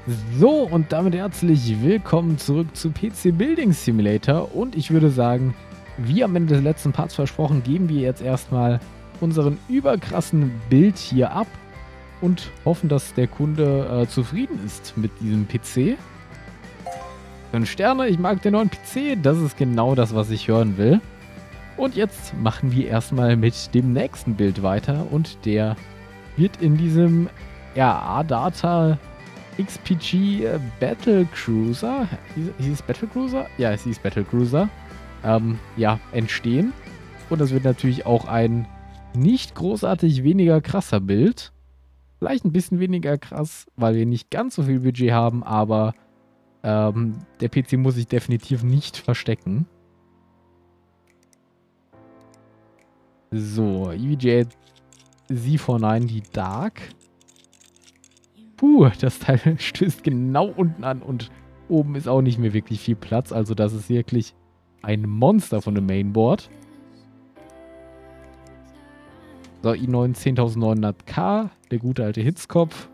So, und damit herzlich willkommen zurück zu PC Building Simulator. Und ich würde sagen, wie am Ende des letzten Parts versprochen, geben wir jetzt erstmal unseren überkrassen Bild hier ab und hoffen, dass der Kunde zufrieden ist mit diesem PC. 5 Sterne, ich mag den neuen PC, das ist genau das, was ich hören will. Und jetzt machen wir erstmal mit dem nächsten Bild weiter und der wird in diesem A-Data XPG Battle Cruiser, hieß es Battle Cruiser? Ja, es hieß Battle Cruiser, entstehen. Und das wird natürlich auch ein nicht großartig weniger krasser Bild. Vielleicht ein bisschen weniger krass, weil wir nicht ganz so viel Budget haben, aber der PC muss sich definitiv nicht verstecken. So, EVGA Z49, die Dark. Puh, das Teil stößt genau unten an und oben ist auch nicht mehr wirklich viel Platz. Also das ist wirklich ein Monster von dem Mainboard. So, i9 10900K, der gute alte Hitzkopf.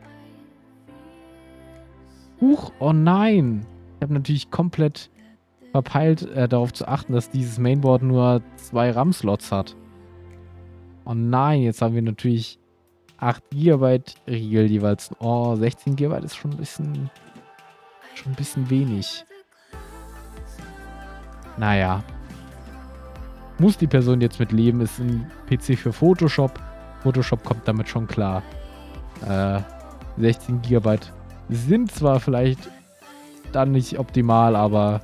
Huch, oh nein. Ich habe natürlich komplett verpeilt, darauf zu achten, dass dieses Mainboard nur 2 RAM-Slots hat. Oh nein, jetzt haben wir natürlich 8 GB Riegel jeweils. Oh, 16 GB ist schon ein bisschen wenig. Naja. Muss die Person jetzt mit leben, ist ein PC für Photoshop. Photoshop kommt damit schon klar. 16 GB sind zwar vielleicht dann nicht optimal, aber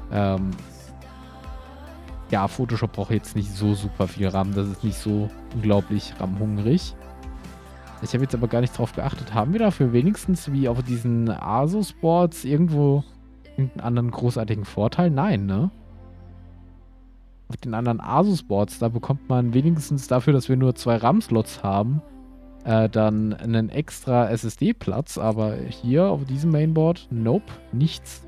ja, Photoshop braucht jetzt nicht so super viel RAM. Das ist nicht so unglaublich RAM-hungrig. Ich habe jetzt aber gar nicht drauf geachtet. Haben wir dafür wenigstens wie auf diesen Asus-Boards irgendwo irgendeinen anderen großartigen Vorteil? Nein, ne? Auf den anderen Asus-Boards, da bekommt man wenigstens dafür, dass wir nur 2 RAM-Slots haben, dann einen extra SSD-Platz. Aber hier auf diesem Mainboard, nope, nichts.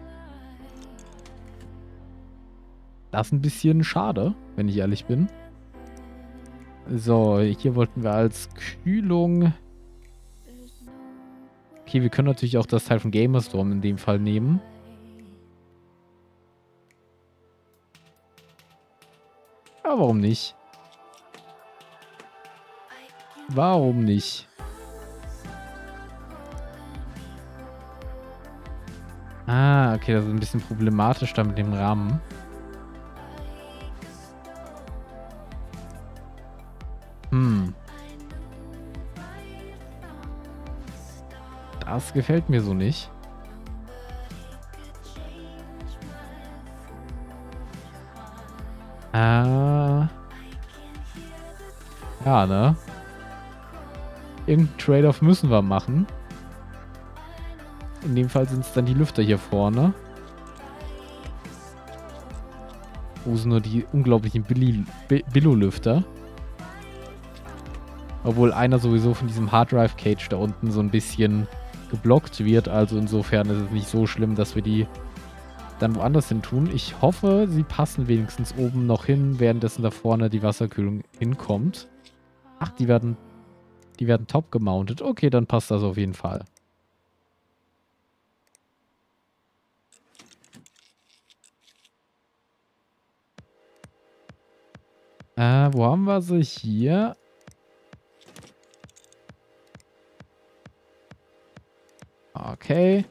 Das ist ein bisschen schade, wenn ich ehrlich bin. So, hier wollten wir als Kühlung... Okay, wir können natürlich auch das Teil von Gamerstorm in dem Fall nehmen. Aber warum nicht? Warum nicht? Ah, okay, das ist ein bisschen problematisch da mit dem Rahmen. Das gefällt mir so nicht. Ja, ne? Irgendeinen Trade-off müssen wir machen. In dem Fall sind es dann die Lüfter hier vorne. Wo sind nur die unglaublichen Billo-Lüfter? Obwohl einer sowieso von diesem Hard Drive Cage da unten so ein bisschen geblockt wird. Also insofern ist es nicht so schlimm, dass wir die dann woanders hin tun. Ich hoffe, sie passen wenigstens oben noch hin, währenddessen da vorne die Wasserkühlung hinkommt. Ach, die werden top gemountet. Okay, dann passt das auf jeden Fall. Wo haben wir sie? Hier. Okay.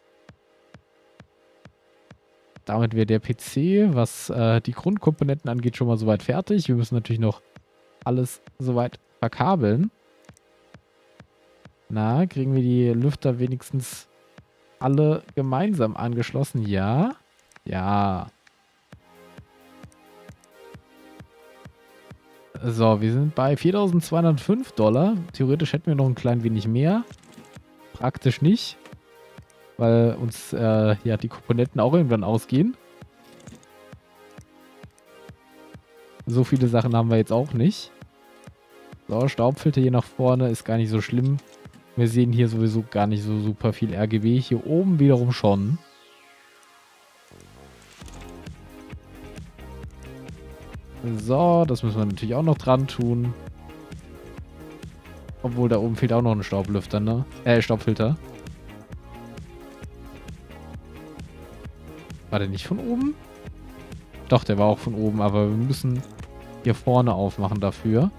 Damit wäre der PC, was die Grundkomponenten angeht, schon mal soweit fertig. Wir müssen natürlich noch alles soweit verkabeln. Na, kriegen wir die Lüfter wenigstens alle gemeinsam angeschlossen? Ja. Ja. So, wir sind bei $4.205. Theoretisch hätten wir noch ein klein wenig mehr. Praktisch nicht. Weil uns die Komponenten auch irgendwann ausgehen. So viele Sachen haben wir jetzt auch nicht. So, Staubfilter hier nach vorne ist gar nicht so schlimm. Wir sehen hier sowieso gar nicht so super viel RGB. Hier oben wiederum schon. So, das müssen wir natürlich auch noch dran tun. Obwohl, da oben fehlt auch noch ein Staublüfter, ne? Staubfilter. War der nicht von oben? Doch, der war auch von oben, aber wir müssen hier vorne aufmachen dafür.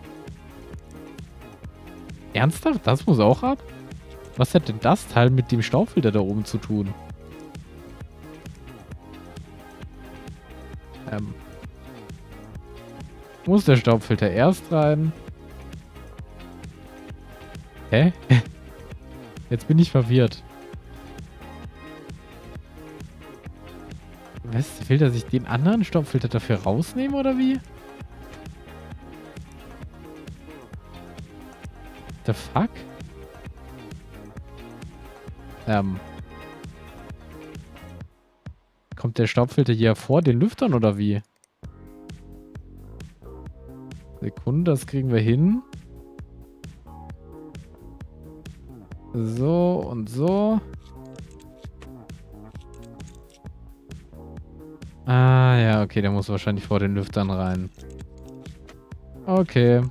Ernsthaft? Das muss auch ab? Was hat denn das Teil mit dem Staubfilter da oben zu tun? Muss der Staubfilter erst rein? Hä? Jetzt bin ich verwirrt. Was? Will er sich den anderen Staubfilter dafür rausnehmen, oder wie? The fuck? Kommt der Staubfilter hier vor den Lüftern, oder wie? Sekunde, das kriegen wir hin. So und so. Ah, ja, okay, der muss wahrscheinlich vor den Lüftern rein. Okay.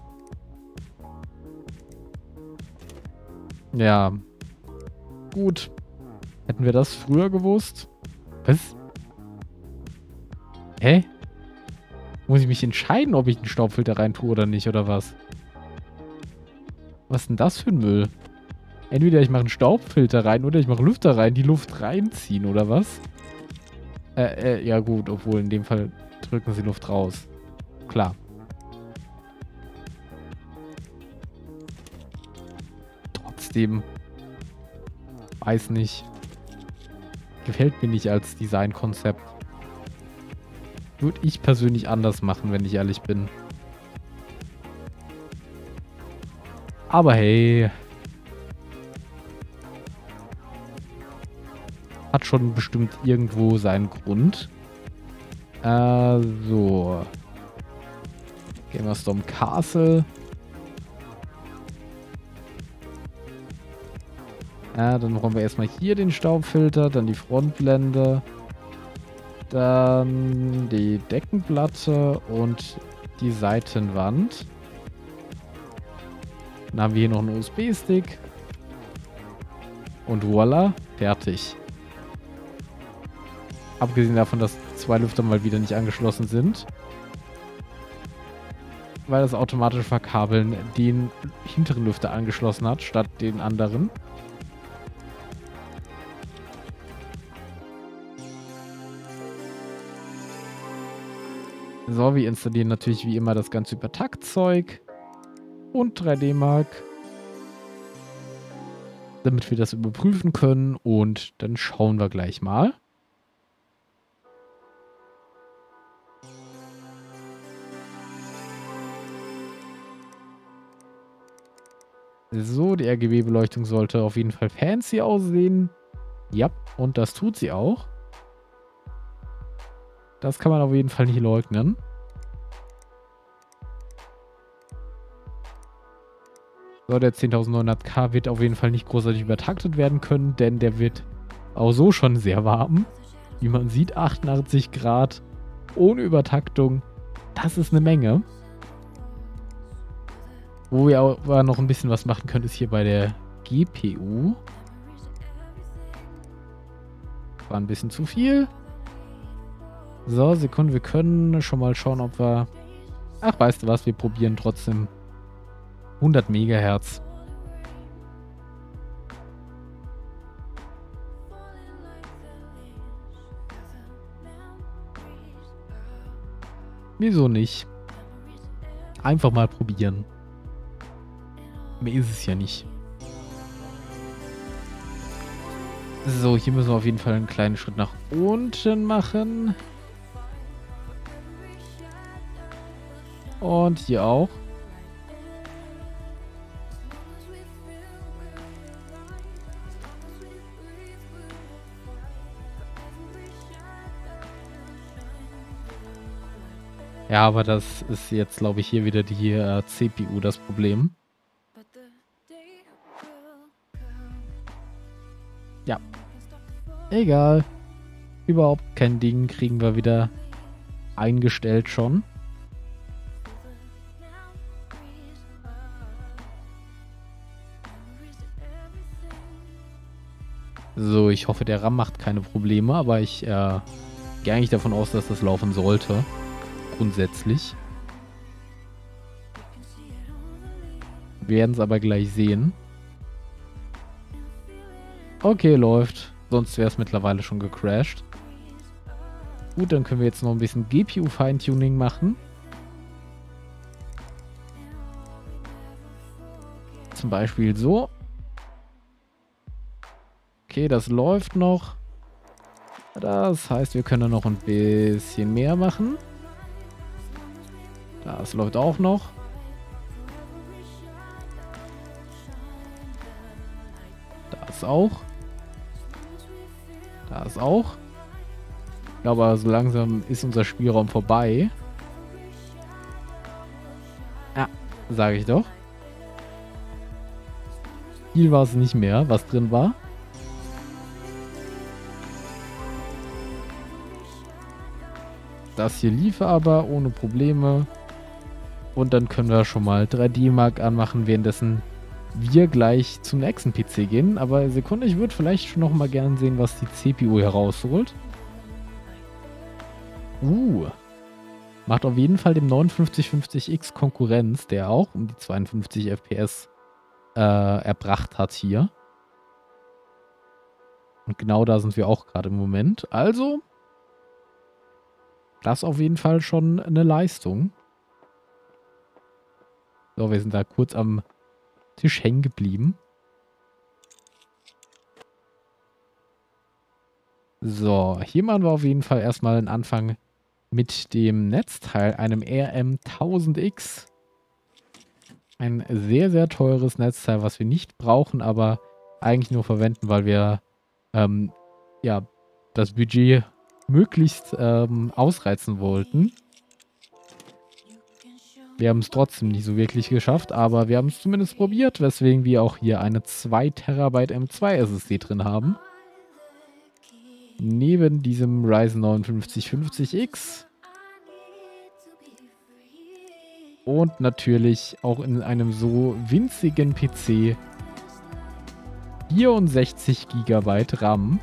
Ja. Gut. Hätten wir das früher gewusst? Was? Hä? Muss ich mich entscheiden, ob ich einen Staubfilter rein tue oder nicht, oder was? Was ist denn das für ein Müll? Entweder ich mache einen Staubfilter rein oder ich mache Lüfter rein, die Luft reinziehen, oder was? Ja gut, obwohl in dem Fall drücken sie Luft raus. Klar. Trotzdem. Weiß nicht. Gefällt mir nicht als Designkonzept. Würde ich persönlich anders machen, wenn ich ehrlich bin. Aber hey. Hat schon bestimmt irgendwo seinen Grund. So. Gamerstorm Castle. Dann brauchen wir erstmal hier den Staubfilter, dann die Frontblende, dann die Deckenplatte und die Seitenwand. Dann haben wir hier noch einen USB-Stick. Und voila, fertig. Abgesehen davon, dass 2 Lüfter mal wieder nicht angeschlossen sind. Weil das automatische Verkabeln den hinteren Lüfter angeschlossen hat, statt den anderen. So, wir installieren natürlich wie immer das ganze Übertaktzeug und 3D-Mark, damit wir das überprüfen können, und dann schauen wir gleich mal. So, die RGB-Beleuchtung sollte auf jeden Fall fancy aussehen. Ja, und das tut sie auch. Das kann man auf jeden Fall nicht leugnen. So, der 10.900K wird auf jeden Fall nicht großartig übertaktet werden können, denn der wird auch so schon sehr warm. Wie man sieht, 88 Grad ohne Übertaktung. Das ist eine Menge. Wo wir aber noch ein bisschen was machen können, ist hier bei der GPU. War ein bisschen zu viel. So, Sekunde, wir können schon mal schauen, ob wir... Ach, weißt du was, wir probieren trotzdem 100 Megahertz. Wieso nicht? Einfach mal probieren. Mehr ist es ja nicht. So, hier müssen wir auf jeden Fall einen kleinen Schritt nach unten machen. Und hier auch. Ja, aber das ist jetzt, glaube ich, hier wieder die CPU das Problem. Ja. Egal. Überhaupt kein Ding, kriegen wir wieder eingestellt schon. So, ich hoffe, der RAM macht keine Probleme, aber ich gehe eigentlich davon aus, dass das laufen sollte. Grundsätzlich. Wir werden es aber gleich sehen. Okay, läuft. Sonst wäre es mittlerweile schon gecrashed. Gut, dann können wir jetzt noch ein bisschen GPU-Feintuning machen. Zum Beispiel so. Okay, das läuft noch. Das heißt, wir können noch ein bisschen mehr machen. Das läuft auch noch. Das auch. Das auch. Ich glaube, aber so langsam ist unser Spielraum vorbei. Ja, sage ich doch. Viel war es nicht mehr, was drin war. Das hier lief aber ohne Probleme. Und dann können wir schon mal 3D-Mark anmachen, währenddessen wir gleich zum nächsten PC gehen. Aber Sekunde, ich würde vielleicht schon noch mal gern sehen, was die CPU herausholt. Macht auf jeden Fall dem 5950X Konkurrenz, der auch um die 52 FPS erbracht hat hier. Und genau da sind wir auch gerade im Moment. Also, das ist auf jeden Fall schon eine Leistung. So, wir sind da kurz am Tisch hängen geblieben. So, hier machen wir auf jeden Fall erstmal einen Anfang mit dem Netzteil, einem RM1000X. Ein sehr, sehr teures Netzteil, was wir nicht brauchen, aber eigentlich nur verwenden, weil wir ja, das Budget möglichst ausreizen wollten. Wir haben es trotzdem nicht so wirklich geschafft, aber wir haben es zumindest probiert, weswegen wir auch hier eine 2 TB M2 SSD drin haben. Neben diesem Ryzen 5950X. Und natürlich auch in einem so winzigen PC 64 GB RAM.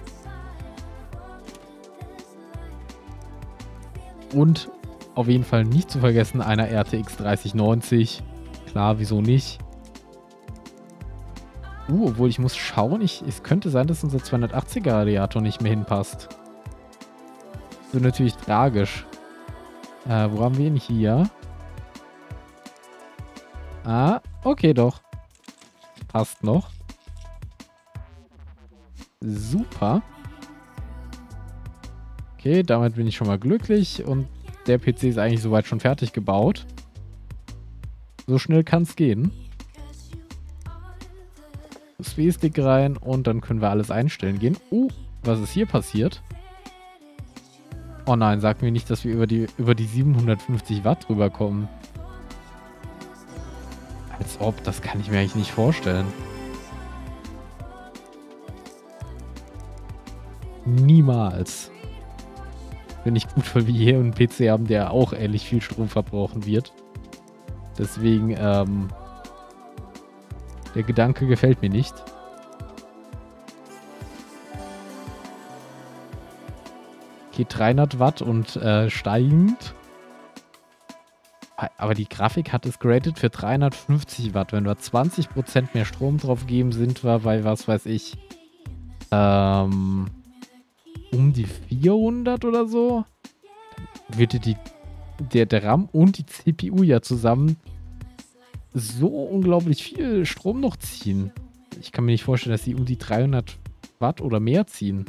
Und auf jeden Fall nicht zu vergessen einer RTX 3090. Klar, wieso nicht? Obwohl ich muss schauen, es könnte sein, dass unser 280er Radiator nicht mehr hinpasst. Das ist natürlich tragisch. Wo haben wir ihn hier? Ah, okay, doch. Passt noch. Super. Okay, damit bin ich schon mal glücklich und der PC ist eigentlich soweit schon fertig gebaut. So schnell kann es gehen. USB-Stick rein und dann können wir alles einstellen gehen. Was ist hier passiert? Oh nein, sag mir nicht, dass wir über die 750 Watt rüberkommen. Als ob, das kann ich mir eigentlich nicht vorstellen. Niemals. Finde ich gut, weil wir hier einen PC haben, der auch ähnlich viel Strom verbrauchen wird. Deswegen, der Gedanke gefällt mir nicht. Okay, 300 Watt und steigend. Aber die Grafik hat es geratet für 350 Watt. Wenn wir 20% mehr Strom drauf geben, sind wir bei, was weiß ich, um die 400 oder so. Würde der RAM und die CPU ja zusammen so unglaublich viel Strom noch ziehen. Ich kann mir nicht vorstellen, dass sie um die 300 Watt oder mehr ziehen.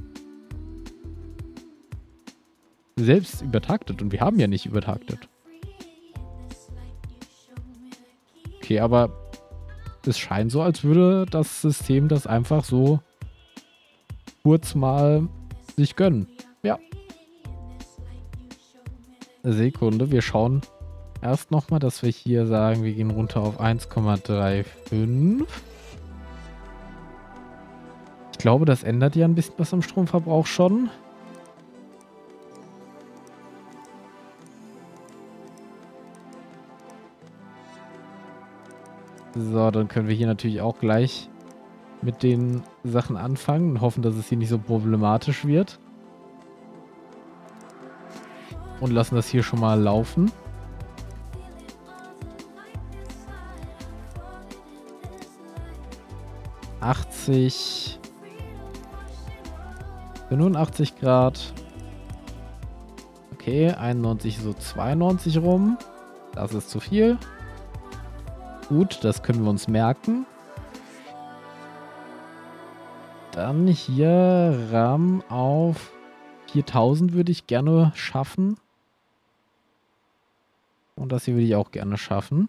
Selbst übertaktet. Und wir haben ja nicht übertaktet. Okay, aber es scheint so, als würde das System das einfach so kurz mal sich gönnen. Ja. Sekunde, wir schauen erst nochmal, dass wir hier sagen, wir gehen runter auf 1,35. Ich glaube, das ändert ja ein bisschen was am Stromverbrauch schon. So, dann können wir hier natürlich auch gleich mit den Sachen anfangen und hoffen, dass es hier nicht so problematisch wird. Und lassen das hier schon mal laufen. ...80... 85 Grad. Okay, 91, so 92 rum. Das ist zu viel. Gut, das können wir uns merken. Dann hier RAM auf 4000 würde ich gerne schaffen. Und das hier würde ich auch gerne schaffen.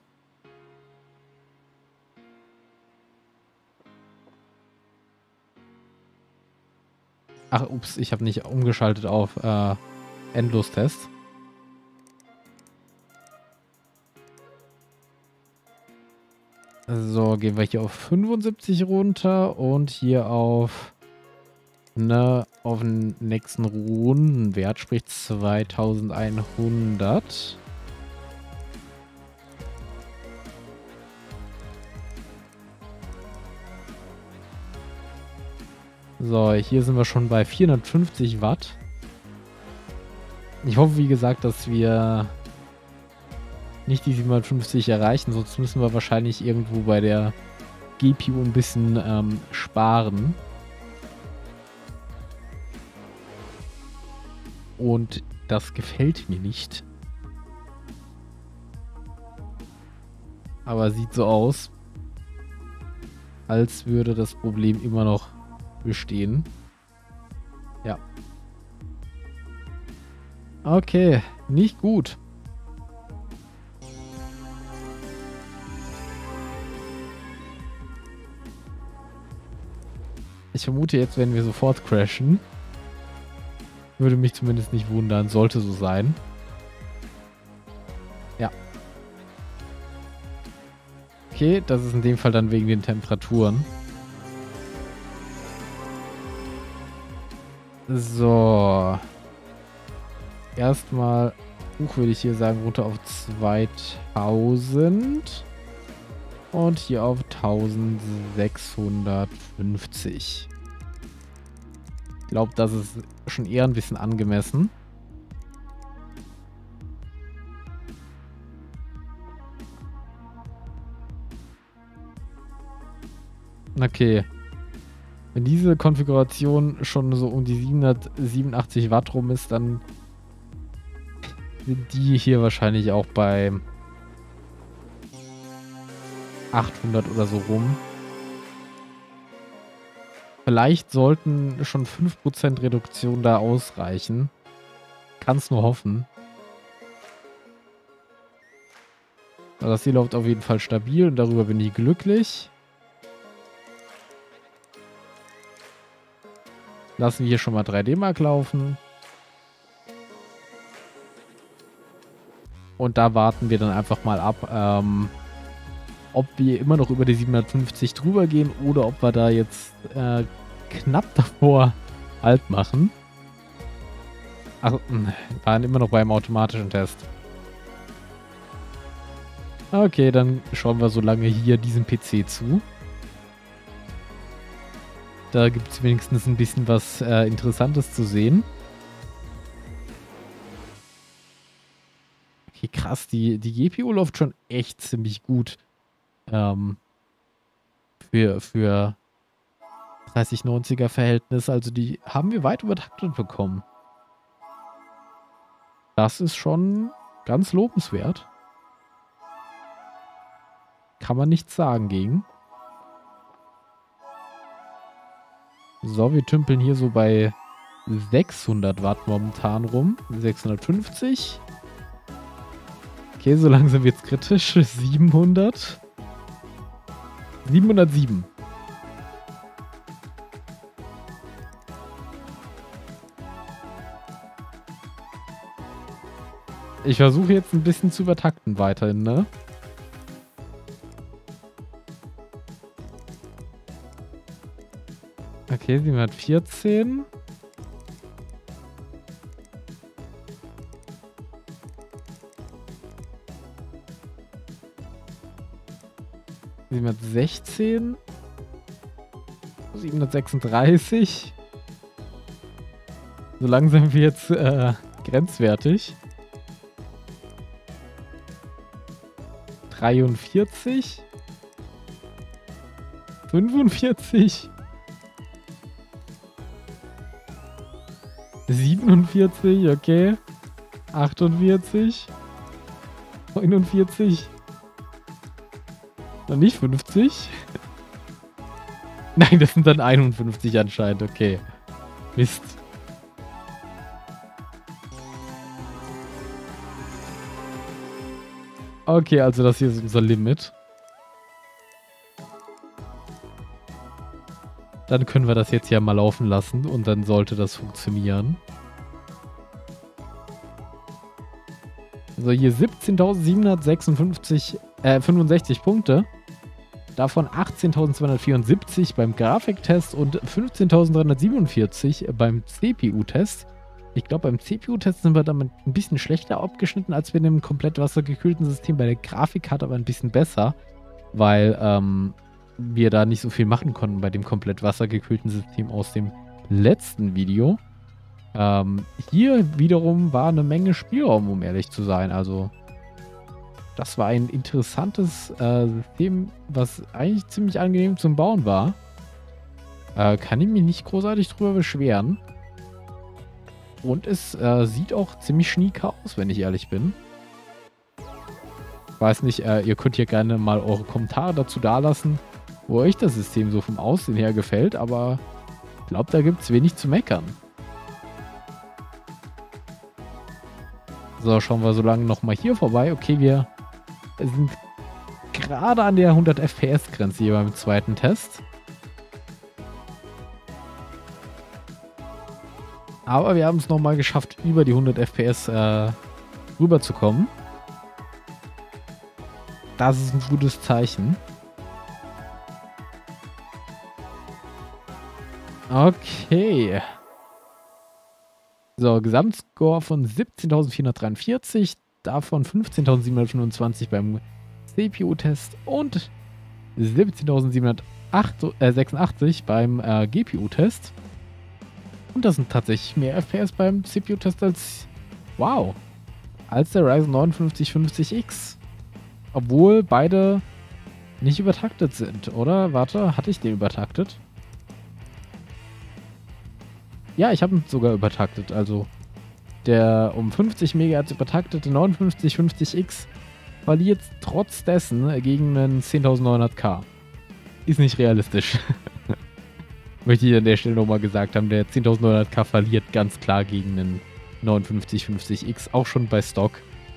Ach, ups, ich habe nicht umgeschaltet auf Endlostest. So, gehen wir hier auf 75 runter und hier auf den nächsten Rundenwert, sprich 2100. So, hier sind wir schon bei 450 Watt. Ich hoffe, wie gesagt, dass wir nicht die 750 erreichen, sonst müssen wir wahrscheinlich irgendwo bei der GPU ein bisschen sparen. Und das gefällt mir nicht. Aber sieht so aus, als würde das Problem immer noch bestehen. Ja. Okay, nicht gut. Ich vermute, jetzt werden wir sofort crashen. Würde mich zumindest nicht wundern, sollte so sein. Ja. Okay, das ist in dem Fall dann wegen den Temperaturen. So. Erstmal, würde ich hier sagen, runter auf 2000. Und hier auf 1650. Ich glaube, das ist schon eher ein bisschen angemessen. Okay. Wenn diese Konfiguration schon so um die 787 Watt rum ist, dann sind die hier wahrscheinlich auch bei 800 oder so rum. Vielleicht sollten schon 5% Reduktion da ausreichen. Kann's nur hoffen. Aber das hier läuft auf jeden Fall stabil und darüber bin ich glücklich. Lassen wir hier schon mal 3D-Mark laufen. Und da warten wir dann einfach mal ab, ob wir immer noch über die 750 drüber gehen oder ob wir da jetzt knapp davor Halt machen. Ach, wir waren immer noch beim automatischen Test. Okay, dann schauen wir so lange hier diesem PC zu. Da gibt es wenigstens ein bisschen was Interessantes zu sehen. Okay, krass, die GPU läuft schon echt ziemlich gut. Für 3090er Verhältnis. Also die haben wir weit übertaktet bekommen. Das ist schon ganz lobenswert. Kann man nichts sagen gegen. So, wir tümpeln hier so bei 600 Watt momentan rum. 650. Okay, so langsam wird's kritisch. 700. 707. Ich versuche jetzt ein bisschen zu übertakten weiterhin, ne? Okay, 714. ...716. 736. So langsam wird's grenzwertig. 43. 45. 47, okay. 48. 49. Noch nicht 50? Nein, das sind dann 51 anscheinend, okay. Mist. Okay, also das hier ist unser Limit. Dann können wir das jetzt ja mal laufen lassen und dann sollte das funktionieren. So, hier 17.765 Punkte. Davon 18.274 beim Grafiktest und 15.347 beim CPU-Test. Ich glaube, beim CPU-Test sind wir damit ein bisschen schlechter abgeschnitten, als wir in einem komplett wassergekühlten System. Bei der Grafikkarte aber ein bisschen besser, weil wir da nicht so viel machen konnten bei dem komplett wassergekühlten System aus dem letzten Video. Hier wiederum war eine Menge Spielraum, um ehrlich zu sein. Also das war ein interessantes System, was eigentlich ziemlich angenehm zum Bauen war. Kann ich mich nicht großartig drüber beschweren. Und es sieht auch ziemlich schnieke aus, wenn ich ehrlich bin. Ich weiß nicht, ihr könnt hier gerne mal eure Kommentare dazu dalassen, wo euch das System so vom Aussehen her gefällt, aber ich glaube, da gibt es wenig zu meckern. So, schauen wir so lange nochmal hier vorbei. Okay, wir sind gerade an der 100 FPS-Grenze hier beim zweiten Test. Aber wir haben es nochmal geschafft, über die 100 FPS rüberzukommen. Das ist ein gutes Zeichen. Okay. So, Gesamtscore von 17.443, davon 15.725 beim CPU-Test und 17.786 beim GPU-Test. Und das sind tatsächlich mehr FPS beim CPU-Test als, wow, als der Ryzen 9 5050X. Obwohl beide nicht übertaktet sind, oder? Warte, hatte ich den übertaktet? Ja, ich habe ihn sogar übertaktet. Also der um 50 MHz übertaktete 5950X verliert trotz dessen gegen einen 10.900K. Ist nicht realistisch. Möchte ich an der Stelle nochmal gesagt haben, der 10.900K verliert ganz klar gegen einen 5950X, auch schon bei Stock.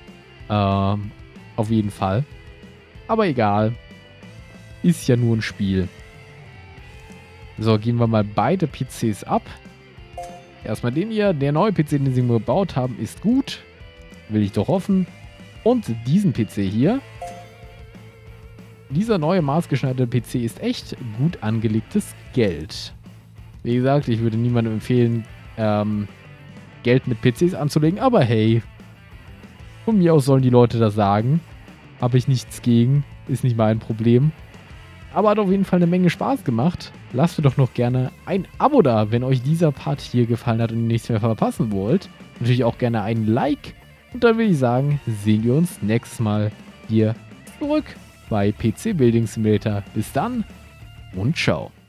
Auf jeden Fall. Aber egal. Ist ja nur ein Spiel. So, gehen wir mal beide PCs ab. Erstmal den hier. Der neue PC, den sie gebaut haben, ist gut. Will ich doch hoffen. Und diesen PC hier. Dieser neue maßgeschneiderte PC ist echt gut angelegtes Geld. Wie gesagt, ich würde niemandem empfehlen, Geld mit PCs anzulegen. Aber hey, von mir aus sollen die Leute das sagen. Habe ich nichts gegen. Ist nicht mein Problem. Aber hat auf jeden Fall eine Menge Spaß gemacht. Lasst mir doch noch gerne ein Abo da, wenn euch dieser Part hier gefallen hat und ihr nichts mehr verpassen wollt. Natürlich auch gerne ein Like. Und dann würde ich sagen, sehen wir uns nächstes Mal hier zurück bei PC Building Simulator. Bis dann und ciao.